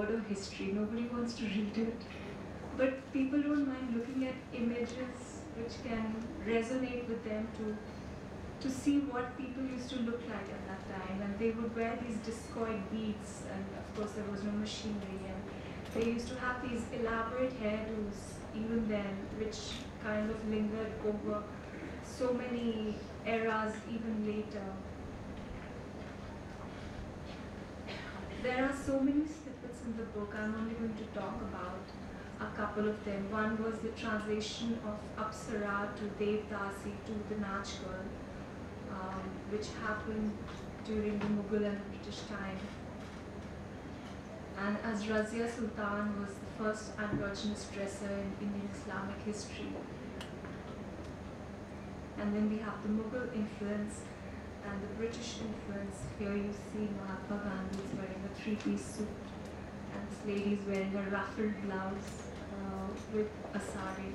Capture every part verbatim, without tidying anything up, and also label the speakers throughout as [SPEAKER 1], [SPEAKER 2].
[SPEAKER 1] word of history. Nobody wants to read it. But people don't mind looking at images which can resonate with them to to see what people used to look like at that time. And they would wear these discoid beads, and of course there was no machinery, and they used to have these elaborate hairdos even then, which kind of lingered over so many eras even later. There are so many snippets in the book. I'm only going to talk about a couple of them. One was the translation of Apsara to Devdasi to the Nach Girl, um, which happened during the Mughal and the British time. And as Razia Sultan was the first androgynous dresser in Indian Islamic history. And then we have the Mughal influence and the British influence. Here you see Mahatma Gandhi is wearing a three-piece suit, and this lady is wearing a ruffled blouse uh, with a sari.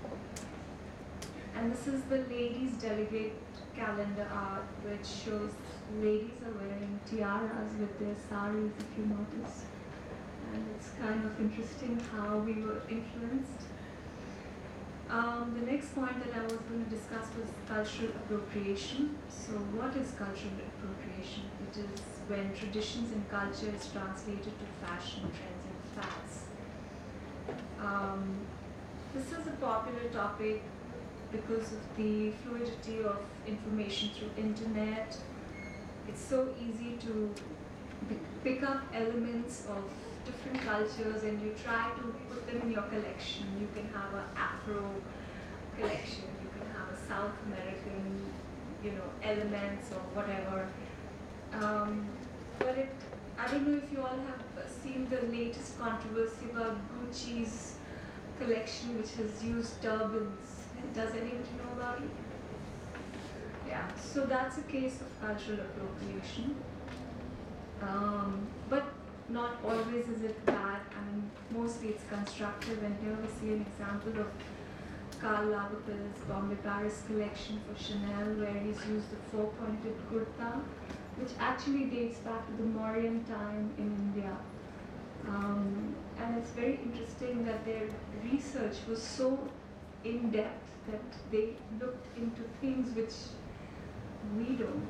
[SPEAKER 1] And this is the ladies' delegate calendar art, which shows ladies are wearing tiaras with their saris, if you notice. And it's kind of interesting how we were influenced. Um, the next point that I was going to discuss was cultural appropriation. So what is cultural appropriation? It is when traditions and culture is translated to fashion, trends and fads. Um, this is a popular topic because of the fluidity of information through internet. It's so easy to pick up elements of different cultures and you try to put them in your collection. You can have an Afro collection, you can have a South American, you know, elements or whatever. Um, but it, I don't know if you all have seen the latest controversy about Gucci's collection, which has used turbans. Does anybody know about it? Yeah, so that's a case of cultural appropriation. Um, but not always is it bad. I mean, mostly it's constructive, and here we see an example of Karl Lagerfeld's Bombay Paris collection for Chanel, where he's used the four-pointed kurta, which actually dates back to the Mauryan time in India. Um, and it's very interesting that their research was so in-depth that they looked into things which we don't.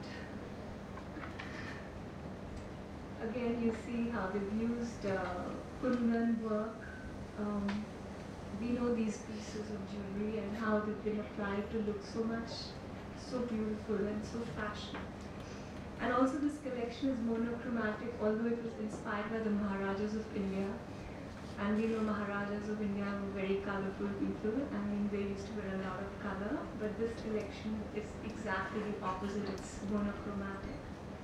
[SPEAKER 1] Again, you see how they've used uh, kundan work. Um, we know these pieces of jewelry and how they've been applied to look so much, so beautiful and so fashionable. And also this collection is monochromatic, although it was inspired by the Maharajas of India. And we know Maharajas of India were very colorful people. I mean, they used to wear a lot of color, but this collection is exactly the opposite. It's monochromatic.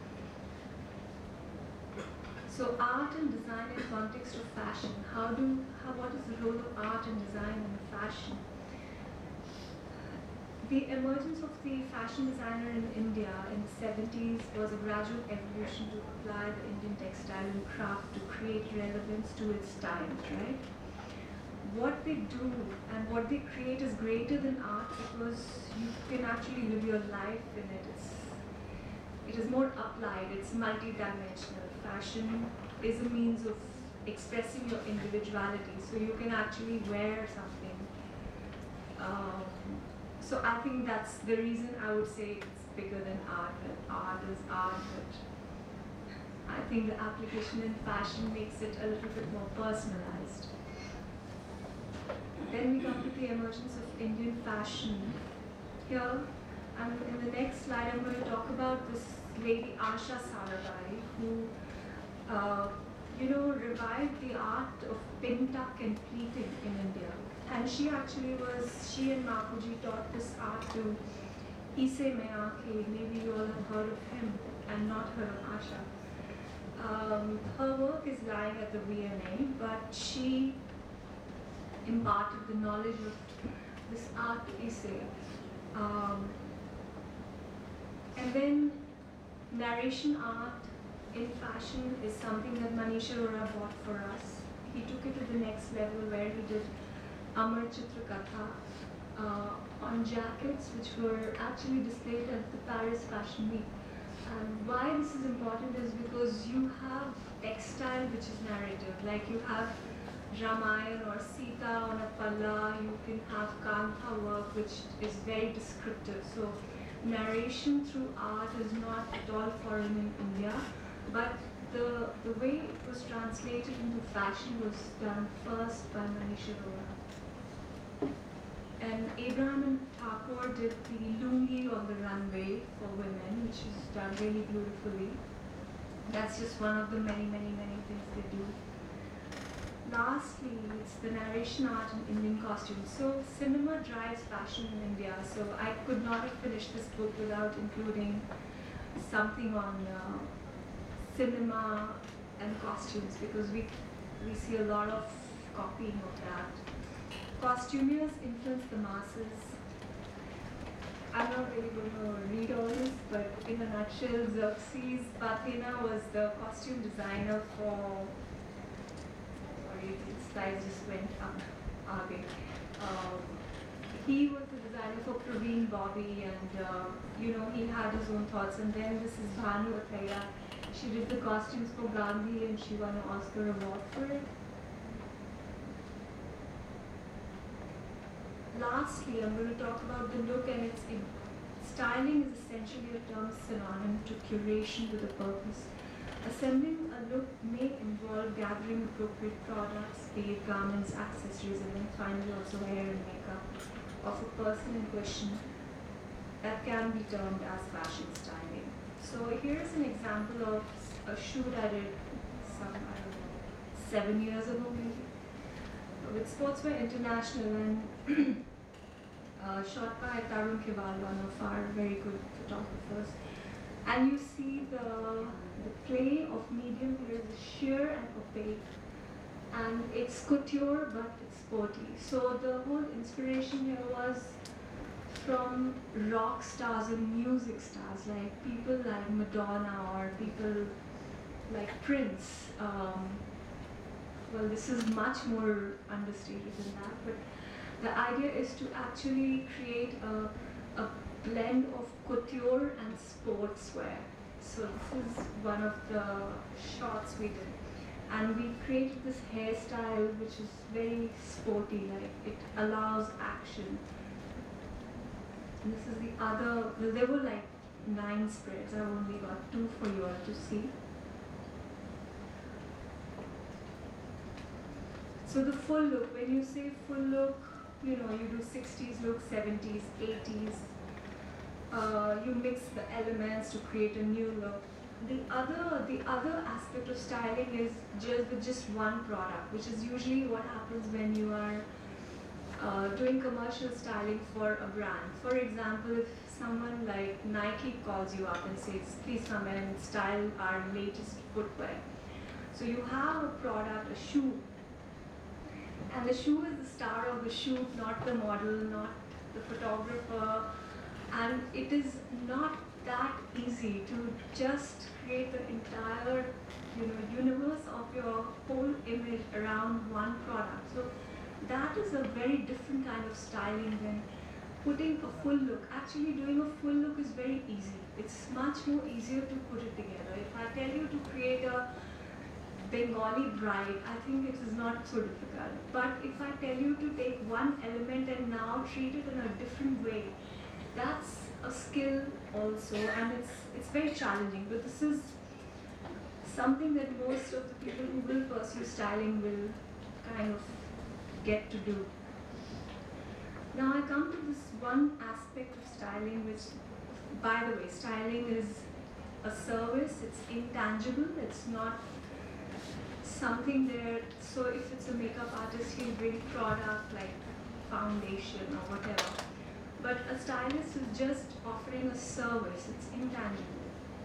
[SPEAKER 1] So art and design in context of fashion. How do, how, what is the role of art and design in fashion? The emergence of the fashion designer in India in the seventies was a gradual evolution to apply the Indian textile and craft to create relevance to its times, right? What they do and what they create is greater than art because you can actually live your life in it. It's, it is more applied, it's multi-dimensional. Fashion is a means of expressing your individuality, so you can actually wear something. Um, So I think that's the reason I would say it's bigger than art, that art is art, but I think the application in fashion makes it a little bit more personalized. Then we come to the emergence of Indian fashion. Here, and in the next slide, I'm going to talk about this lady Asha Sarabhai, who, uh, you know, revived the art of pin tuck and pleating in India. And she actually was, she and Mapuji taught this art to Ise Meyake. Maybe you all have heard of him and not heard of Asha. Um, her work is lying at the V M A, but she imparted the knowledge of this art to Ise. Um, and then narration art in fashion is something that Manish Arora bought for us. He took it to the next level where he did Amar Chitra Katha uh, on jackets, which were actually displayed at the Paris Fashion Week. And why this is important is because you have textile which is narrative, like you have Ramayana or Sita on a palla, you can have Kantha work which is very descriptive. So narration through art is not at all foreign in India, but the, the way it was translated into fashion was done first by Manish Arora. And Abraham and Thakur did the lungi on the runway for women, which is done really beautifully. That's just one of the many, many, many things they do. Lastly, it's the narration art in Indian costumes. So cinema drives fashion in India. So I could not have finished this book without including something on uh, cinema and costumes, because we we see a lot of copying of that. Costumiers influence the masses. I'm not really going to read all this, but in a nutshell, Xerxes Pathina was the costume designer for. Sorry, the slides just went up. Okay. Um, he was the designer for Praveen Bobby, and uh, you know, he had his own thoughts. And then this is Bhanu Athaya. She did the costumes for Gandhi, and she won an Oscar award for it. Lastly, I'm going to talk about the look, and its in styling is essentially a term synonym to curation with a purpose. Assembling a look may involve gathering appropriate products, be it garments, accessories, and then finally also hair and makeup of a person in question that can be termed as fashion styling. So here's an example of a shoot I did some, I don't know, seven years ago maybe, with Sportswear International, and uh, shot by Tarun Kiwal, one of our very good photographers. And you see the, the play of medium here is sheer and opaque, and it's couture but it's sporty. So the whole inspiration here was from rock stars and music stars, like people like Madonna or people like Prince. Um, well, this is much more understated than that, but the idea is to actually create a, a blend of couture and sportswear. So this is one of the shots we did. And we created this hairstyle which is very sporty, like it allows action. And this is the other, well, there were like nine spreads. I've only got two for you all to see. So the full look, when you say full look, you know, you do sixties look, seventies, eighties. Uh, you mix the elements to create a new look. The other, the other aspect of styling is just with just one product, which is usually what happens when you are uh, doing commercial styling for a brand. For example, if someone like Nike calls you up and says, please come and style our latest footwear. So you have a product, a shoe, and the shoe is the star of the shoot, not the model, not the photographer. And it is not that easy to just create the entire, you know, universe of your whole image around one product. So that is a very different kind of styling than putting a full look. Actually, doing a full look is very easy. It's much more easier to put it together. If I tell you to create a Bengali bride, I think it is not so difficult. But if I tell you to take one element and now treat it in a different way, that's a skill also, and it's it's very challenging. But this is something that most of the people who will pursue styling will kind of get to do. Now I come to this one aspect of styling, which, by the way, styling is a service. It's intangible. It's not something there. So if it's a makeup artist, he'll bring product like foundation or whatever. But a stylist is just offering a service. It's intangible.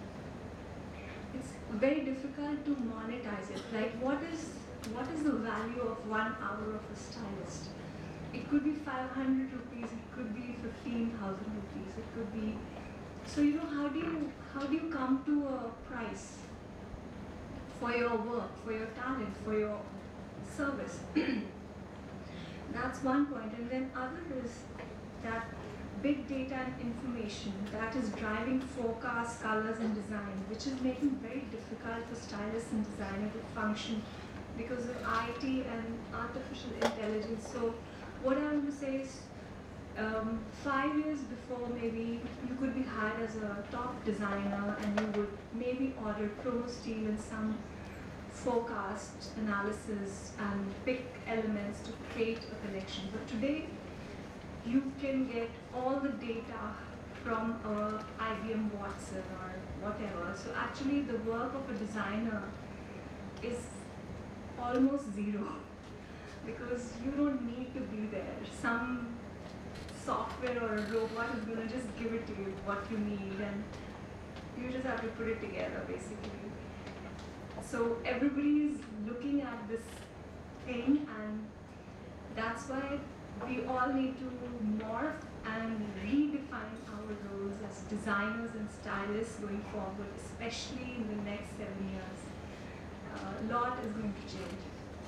[SPEAKER 1] It's very difficult to monetize it. Like, what is what is the value of one hour of a stylist? It could be five hundred rupees. It could be fifteen thousand rupees. It could be. So you know, how do you how do you come to a price for your work, for your talent, for your service? That's one point. And then other is that big data and information that is driving forecast, colors and design, which is making it very difficult for stylists and designers to function because of I T and artificial intelligence. So what I want to say is, um, five years before, maybe you could be hired as a top designer and you would maybe order promo steel and some forecast analysis and pick elements to create a collection. But today, you can get all the data from a I B M Watson or whatever. So actually, the work of a designer is almost zero because you don't need to be there. Some software or a robot is going to just give it to you what you need, and you just have to put it together basically. So everybody is looking at this thing, and that's why we all need to morph and redefine our roles as designers and stylists going forward, especially in the next seven years. A lot is going to change.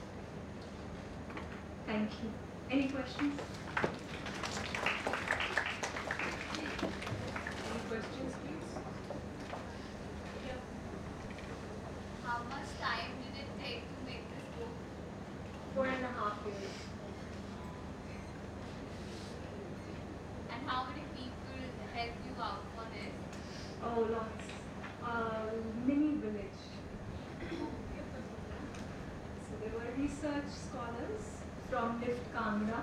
[SPEAKER 1] Thank you. Any questions?
[SPEAKER 2] Any questions, please?
[SPEAKER 3] Yeah. How much time did it take to make this book?
[SPEAKER 1] Four and a half years.
[SPEAKER 3] And how many people helped you out for this?
[SPEAKER 1] Oh, lots. Uh, mini village. So there were research scholars from Lift Kangra.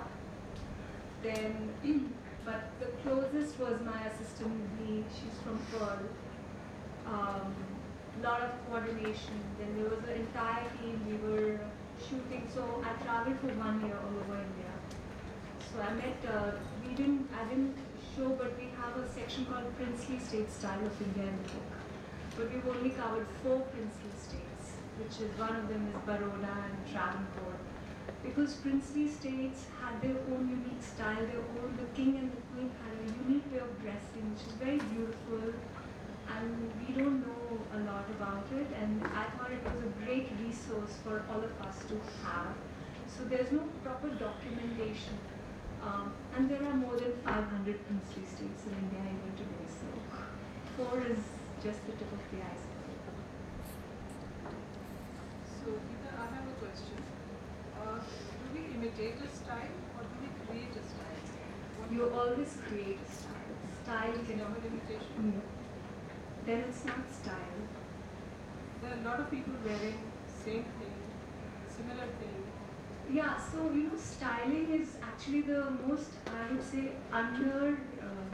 [SPEAKER 1] Then, but the closest was my assistant Lee. She's from Pearl. Um, lot of coordination. Then there was an entire team. We were shooting. So I traveled for one year all over India. So I met. Uh, we didn't. I didn't show, but we have a section called Princely State Style of India in the book. But we've only covered four princely states, which is one of them is Baroda and Travancore. Because princely states had their own unique style, their own, the king and the queen had a unique way of dressing, which is very beautiful, and we don't know a lot about it, and I thought it was a great resource for all of us to have. So there's no proper documentation, um, and there are more than five hundred princely states in India even today, so four is just the tip of the iceberg.
[SPEAKER 2] So, Geeta, I have a question. Uh, do we imitate a style or do we create a style? What
[SPEAKER 1] You always create a style. Style
[SPEAKER 2] is
[SPEAKER 1] can
[SPEAKER 2] our imitation?
[SPEAKER 1] Mm. Then it's not style.
[SPEAKER 2] There are a lot of people wearing same thing, similar thing.
[SPEAKER 1] Yeah, so you know, styling is actually the most, I would say, under uh,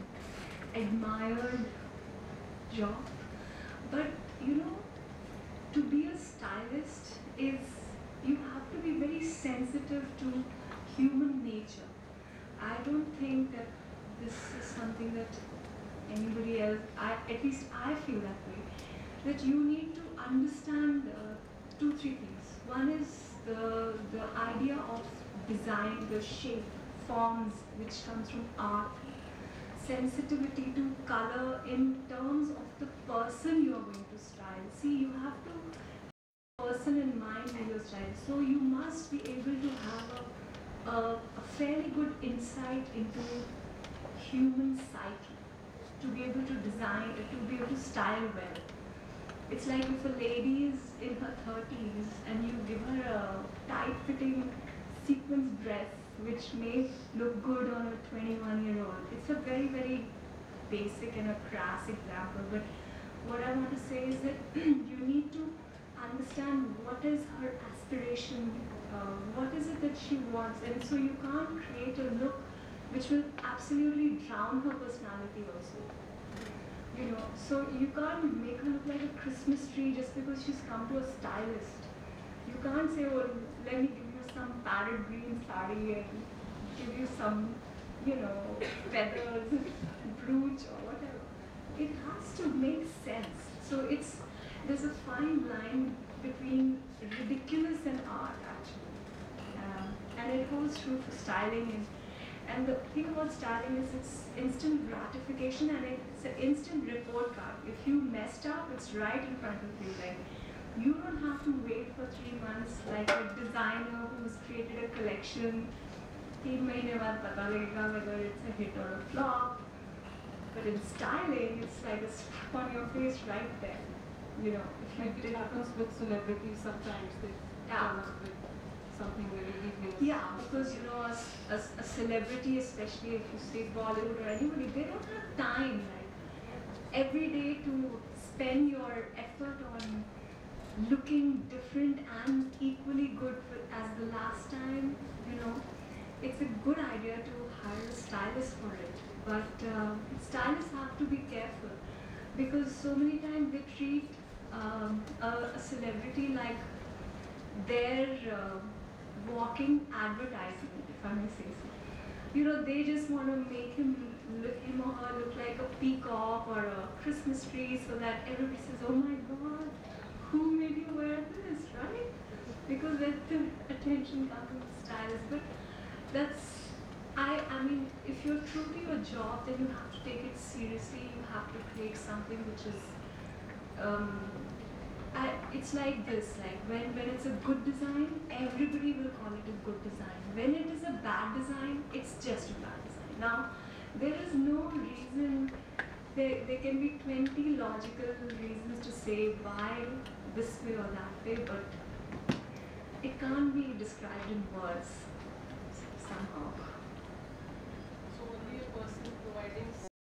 [SPEAKER 1] admired job. But you know, to be a stylist is, you have to be very sensitive to human nature. I don't think that this is something that anybody else, I, at least I feel that way, that you need to understand uh, two, three things. One is the, the idea of design, the shape, forms, which comes from art, sensitivity to color in terms of the person you are going to style. See, you have to person in mind when you're styling. So you must be able to have a, a, a fairly good insight into human psyche to be able to design, to be able to style well. It's like if a lady is in her thirties and you give her a tight-fitting sequins dress which may look good on a twenty-one-year-old. It's a very, very basic and a crass example, but what I want to say is that you need to understand what is her aspiration, uh, what is it that she wants, and so you can't create a look which will absolutely drown her personality also. You know, so you can't make her look like a Christmas tree just because she's come to a stylist. You can't say, oh, let me give you some parrot green sari and give you some, you know, feathers, brooch or whatever. It has to make sense. So it's, there's a fine line between ridiculous and art actually. Um, and it holds true for styling. And, and the thing about styling is it's instant gratification and it's an instant report card. If you messed up, it's right in front of you. Like, you don't have to wait for three months like a designer who's created a collection. Three mahine baad pata lagega whether it's a hit or a flop. But in styling, it's like a slap on your face right there. You know, if you
[SPEAKER 2] Like it
[SPEAKER 1] did
[SPEAKER 2] happens with celebrities sometimes, they
[SPEAKER 1] Yeah.
[SPEAKER 2] come up with something very hideous.
[SPEAKER 1] Yeah, because you know, a, s- a s- a celebrity, especially if you say Bollywood or anybody, they don't have time like every day to spend your effort on looking different and equally good for, as the last time. You know, it's a good idea to hire a stylist for it, but uh, stylists have to be careful because so many times they treat um, a, a celebrity like their uh, walking advertisement, if I may say so. You know, they just want to make him look, him or her look like a peacock or a Christmas tree so that everybody says, oh my god, who made you wear this, right? Because that's the attention comes from the stylist. But that's, I, I mean, if you're true to your job, then you have to take it seriously. You have to create something which is um, I, it's like this, like when, when it's a good design, everybody will call it a good design. When it is a bad design, it's just a bad design. Now, there is no reason, there, there can be twenty logical reasons to say why this way or that way, but it can't be described in words somehow.
[SPEAKER 2] So only a person providing